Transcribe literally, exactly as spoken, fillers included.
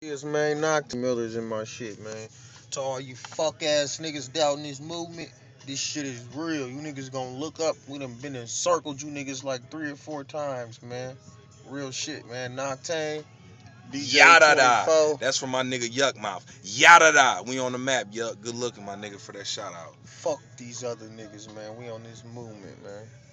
Yes, man, knock the Millers in my shit, man. To all you fuck ass niggas doubting this movement, this shit is real. You niggas gonna look up. We done been in circled you niggas like three or four times, man. Real shit, man. Noctane, D J Yada da. twenty-four. That's from my nigga Yuck Mouth. Yada da. We on the map, Yuck. Good looking, my nigga, for that shout out. Fuck these other niggas, man. We on this movement, man.